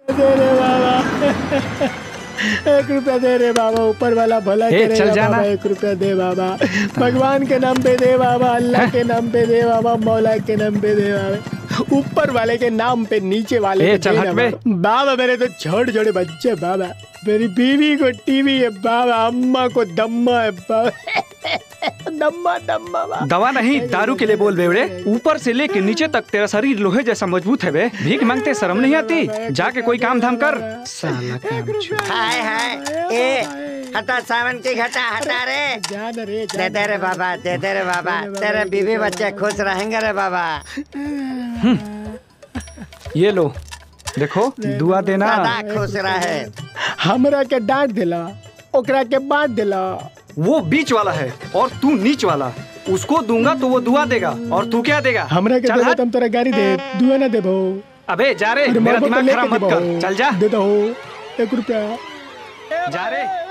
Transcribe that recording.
दे रे बाबा 1 रुपया दे रे बाबा, ऊपर वाला भला करे चल जाना। 1 रुपया दे बाबा, भगवान के नाम पे दे बाबा, अल्लाह के नाम पे दे बाबा, मौला के नाम पे दे बाबा, ऊपर वाले के नाम पे नीचे वाले पे चल दे हट बे। बाबा। मेरे तो छोटे छोटे बच्चे बाबा, मेरी बीवी को टीवी है बाबा, अम्मा को दम्मा है बाबा दम्मा दम्मा बाबा। दवा नहीं दारू के लिए बोल बेवड़े, ऊपर से लेके नीचे तक तेरा शरीर लोहे जैसा मजबूत है बे। भीख मांगते शर्म नहीं आती? जाके कोई काम धाम कर। साला काम। हाय हाय ए हटा सावन की घटा हटा रे। दे दे रे बाबा, दे दे रे बाबा, तेरे बीवी बच्चे खुश रहेंगे रे बाबा। ये लो देखो दुआ देना। सदा खुश रहे। हमरा के डांट दिला, ओकरा के बांट दिला। वो बीच वाला है और तू नीच वाला। उसको दूंगा तो वो दुआ देगा और तू क्या देगा? हमरा के देबो तुम तोरा गाड़ी दे, दुआ ना देबो। अबे जा रे, मेरा दिमाग खराब मत कर, चल जा। दे दो 1 रुपया जा रे।